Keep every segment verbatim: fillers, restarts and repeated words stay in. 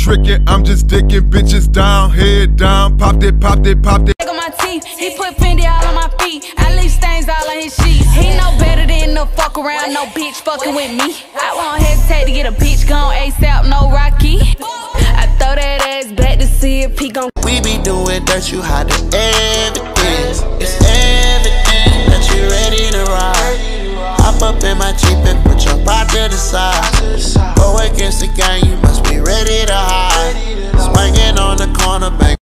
tricking, I'm just dicking bitches down, head down, popped it, popped it, popped it. On my teeth, he put Fendi all on my feet. I leave stains all on his sheets. He know better than to fuck around, no bitch fucking with me. I won't hesitate to get a bitch gone ASAP, no Rocky. I throw that ass back to see if he gon' We be doing dirt, you hide the evidence. It's evident that you ready to ride. Hop up in my Jeep and put your pride to the side. Go against the gang, you must be ready to hide. Swinging on the corner, bang.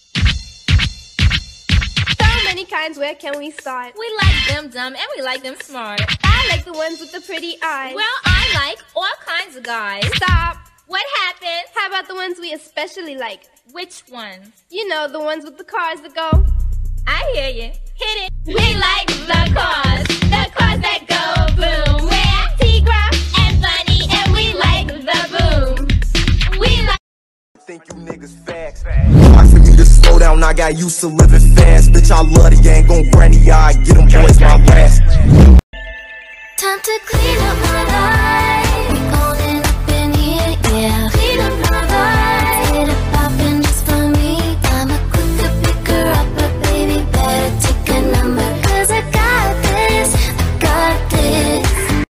So many kinds, where can we start? We like them dumb and we like them smart. I like the ones with the pretty eyes. Well, I like all kinds of guys. Stop. What happened? How about the ones we especially like? Which ones? You know, the ones with the cars that go. I hear you. Hit it. We like the cars. The cars that go boom. We're Tigra and Bunny and we like the boom. We like. Think you niggas fast. Hard for me to slow down, I got used to living fast. Bitch, I love the gang, gon' granny eye, get them boys my last. Time to clean up my life. We golden up in here, yeah. Clean up my life. Get it poppin' just for me. I'm a quick to pick her up, but baby, better take a number. Cause I got this, I got this.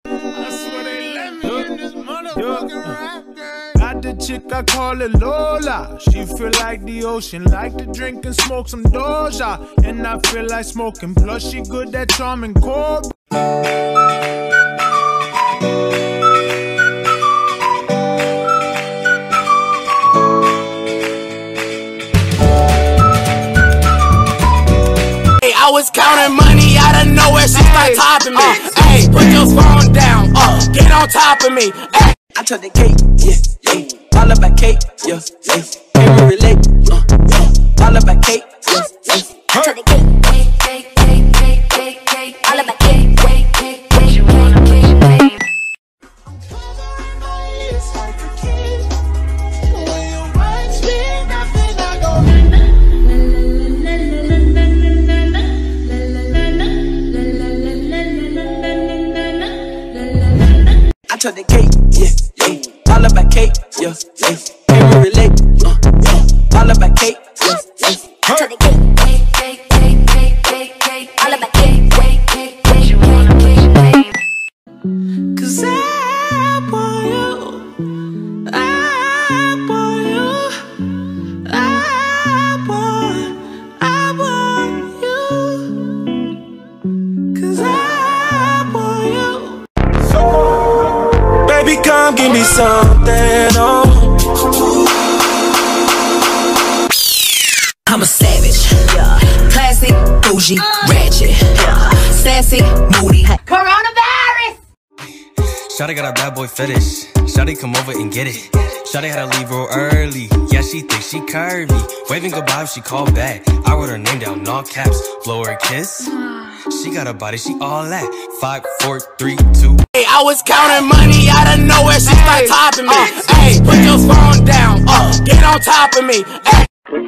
Got the chick, I call her Lola. She feel like the ocean, like to drink and smoke some Doja. And I feel like smoking, plus she good at charming core. I was counting money out of nowhere, she started topping me. Hey, put your phone down, uh, get on top of me. Ay. I took the cake, yeah, yeah. All about cake, yeah, yeah. Can we relate, uh, yeah. All about cake, yeah, yeah. I took the cake, cake, cake, cake, cake, cake, cake. All about cake, cake, cake, cake, cake, cake. I took the cake, yeah, yeah. All about cake, yeah, yeah. Can we relate, uh, yeah. All about cake, yeah, yeah. I took the cake, cake, cake, cake, cake, cake, cake. All about cake, cake, cake, cake, cake, cake. Cause I want you, I want you, I want, I want you. Cause I want you. Baby, come give me something, oh. I'm a savage, yeah. Classic, bougie, ratchet, yeah. Sassy, moody. Coronavirus! Shawty got a bad boy fetish. Shawty come over and get it. Shawty had to leave real early. Yeah, she thinks she curvy. Waving goodbye, she called back. I wrote her name down in all caps. Blow her a kiss. She got a body, she all that. Five, four, three, two. Hey, I was counting money out of nowhere, she started topping me. Hey, put your phone down, uh, get on top of me. Hey.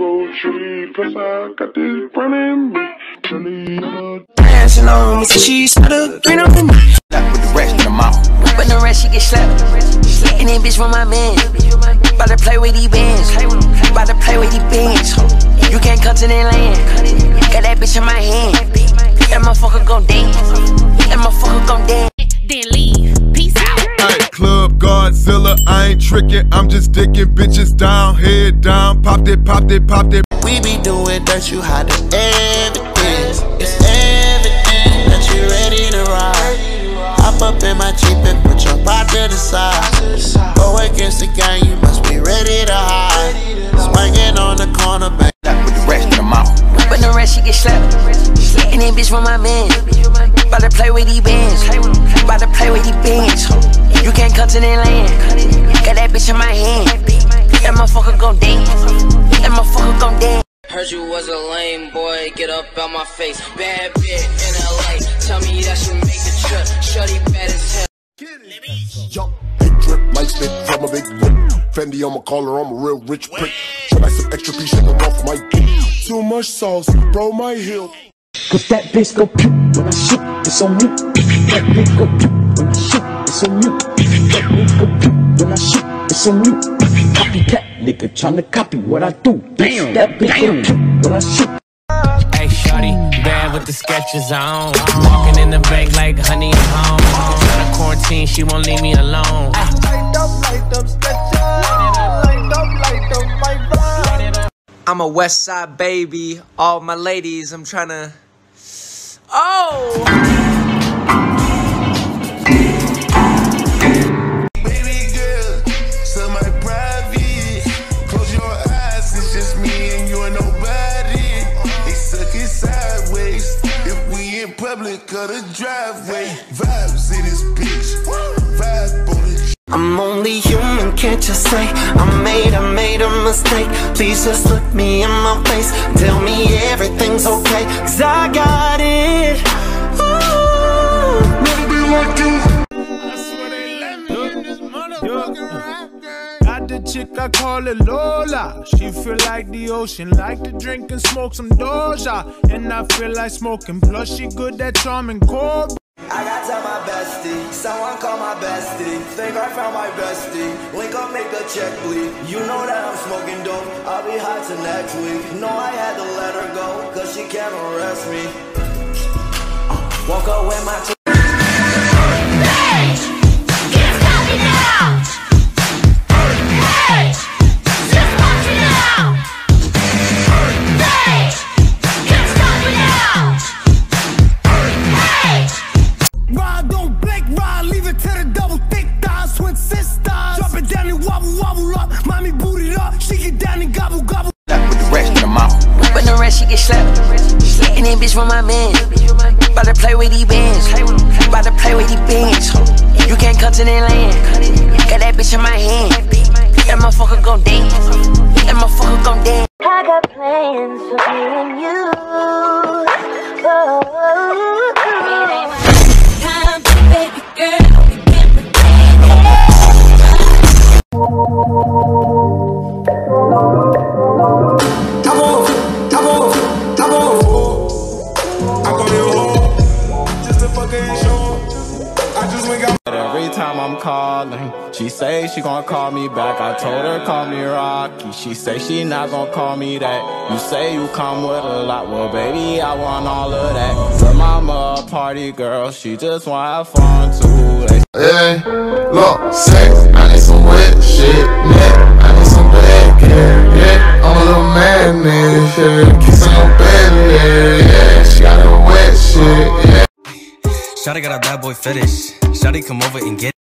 Dancing on me, so she started green up in me. That with the rest in the mouth. When the rest she get slapped. And then bitch from my man. About to play with these bands. About to play with these bands. You can't come to the land. Got that bitch in my hand. That motherfucker gon' dance. That motherfucker gon' dance. Then leave. Peace out. Hey, Club Godzilla, I ain't tricking, I'm just dicking bitches down, head down, popped it, popped it, popped it. We be doing dirt, you hide the evidence. It's evident that you ready to ride. Hop up in my Jeep and put your pride to the side. Go against the gang, you must be ready to hide. Swinging on the corner, bang. That with the rest in the mouth. When the rest she get slapped. And then bitch from my man. About to play with these bands. About to play with these bands. You can't come to the land. Got that bitch in my hand. That motherfucker gon' dance. That motherfucker gon' dance. Heard you was a lame boy, get up out my face. Bad bitch in L A, tell me that you make the trip. Shorty bad as hell. Yo, big drip, light stick from a big whip. Fendi on my collar, I'm a real rich prick. Like some extra piece shaking off my dick. Too much sauce, bro, my heel. Cause that bitch go pew when I shoot, it's on you. That bitch go pew when I shoot, it's on you. That bitch go pew when I shoot, it's on you. Copycat. nigga tryna copy what I do. Damn, that bitch gon' puke when I shoot. Hey, shorty, bad with the sketches on. Walking in the bank like honey and home. Tryna quarantine, she won't leave me alone. Light up, light up, sketches. Light up, light up, my vibe. I'm a West Side baby. All my ladies, I'm tryna. Oh! Public of the driveway, vibes in this bitch, vibe on it. I'm only human, can't you say? I made, I made a mistake. Please just look me in my face, tell me everything's okay, cause I got it. Ooh, never be like you. That's where they let me in this motherfucking rap game. Got the chick, I call it Lola. She feel like the ocean, like to drink and smoke some Doja. And I feel like smoking, plus she good at charming core. I gotta tell my bestie, someone call my bestie. Think I found my bestie, link up, make the check bleed. You know that I'm smoking dope, I'll be high till next week. No, I had to let her go, cause she can't arrest me. uh, Woke up with my two. Hey! Can't stop me now! Hey! Just watch it now! Hey! Can't stop me now! Hey! Ride, don't blink, ride, leave it to the double thick thighs, twin sisters. Drop it down and wobble, wobble up. Mommy boot it up, she get down and gobble, gobble. With the rest of the mouth. When the rest she get slapped. And then bitch from my man. About to play with these bands. About to play with these bands. You can't come to that land. Got that bitch in my hand. That motherfucker gon' dance. That motherfucker gon' dance. I got plans for me and you. Oh, time, baby girl, we can pretend. I won't, I won't, I won't. I go to home, just to fucking show. I just went out. Every time I'm calling, she say she gon' call me back. I told her call me Rocky. She say she not gon' call me that. You say you come with a lot, well baby I want all of that. Her mama a party girl, she just wanna have fun too. Hey, look, sex, I need some wet shit, yeah. I need some bad care, yeah. I'm a little man, man, shit. Kissing your belly, yeah. She got a wet shit, yeah. Shawty got a bad boy fetish. Shawty come over and get